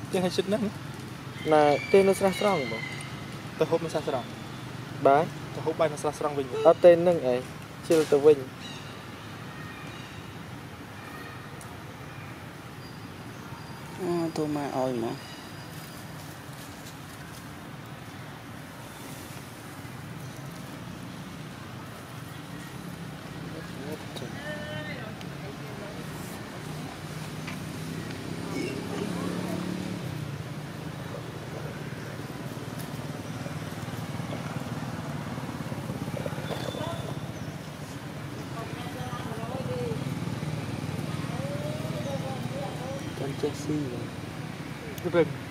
chứ hay xịt nắng là tên nó sra strong mà tôi hút nó sa strong bái tôi hút bay nó sa strong vinh ở tên nâng ấy chưa từ vinh tôi mà oi mà con Chelsea cái rừng